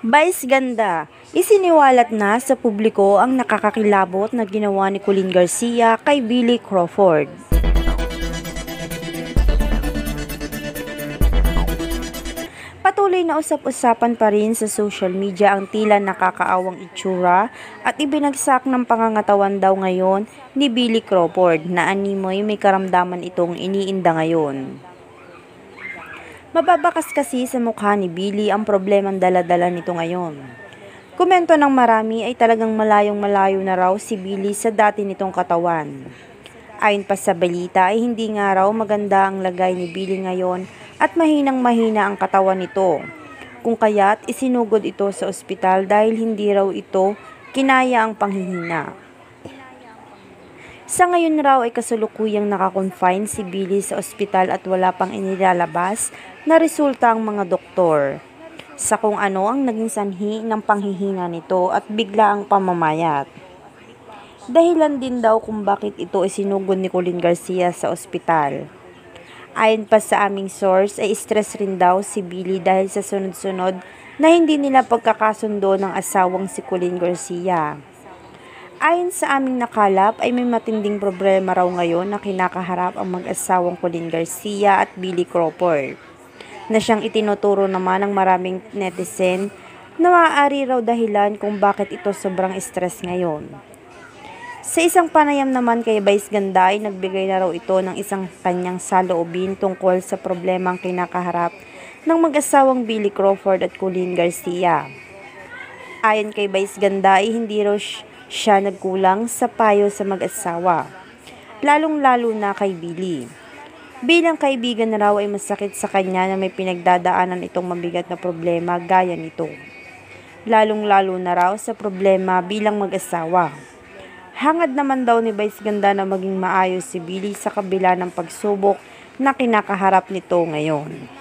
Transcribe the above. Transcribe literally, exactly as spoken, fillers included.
Vice ganda, isiniwalat na sa publiko ang nakakakilabot na ginawa ni Colleen Garcia kay Billy Crawford. Patuloy na usap-usapan pa rin sa social media ang tila nakakaawang itsura at ibinagsak ng pangangatawan daw ngayon ni Billy Crawford na animoy may karamdaman itong iniinda ngayon. Mababakas kasi sa mukha ni Billy ang problemang dala-dala nito ngayon. Komento ng marami ay talagang malayong malayo na raw si Billy sa dati nitong katawan. Ayon pa sa balita ay hindi nga raw maganda ang lagay ni Billy ngayon at mahinang mahina ang katawan nito. Kung kaya't isinugod ito sa ospital dahil hindi raw ito kinaya ang panghihina. Sa ngayon raw ay kasalukuyang nakakonfine si Billy sa ospital at wala pang inilalabas na resulta ang mga doktor sa kung ano ang naging sanhi ng panghihina nito at bigla ang pamamayat. Dahilan din daw kung bakit ito isinugod ni Colleen Garcia sa ospital. Ayon pa sa aming source ay stress rin daw si Billy dahil sa sunod-sunod na hindi nila pagkakasundo ng asawang si Colleen Garcia. Ayon sa aming nakalap ay may matinding problema raw ngayon na kinakaharap ang mag-asawang Colleen Garcia at Billy Crawford, na siyang itinuturo naman ng maraming netizen na maaari raw dahilan kung bakit ito sobrang stress ngayon. Sa isang panayam naman kay Vice Ganda ay nagbigay na raw ito ng isang kanyang saloobin tungkol sa problemang kinakaharap ng mag-asawang Billy Crawford at Colleen Garcia. Ayon kay Vice Ganda ay hindi raw siya nagkulang sa payo sa mag-asawa, lalong-lalo na kay Billy. Bilang kaibigan na raw ay masakit sa kanya na may pinagdadaanan itong mabigat na problema gaya nito, lalong-lalo na raw sa problema bilang mag-asawa. Hangad naman daw ni Vice Ganda na maging maayos si Billy sa kabila ng pagsubok na kinakaharap nito ngayon.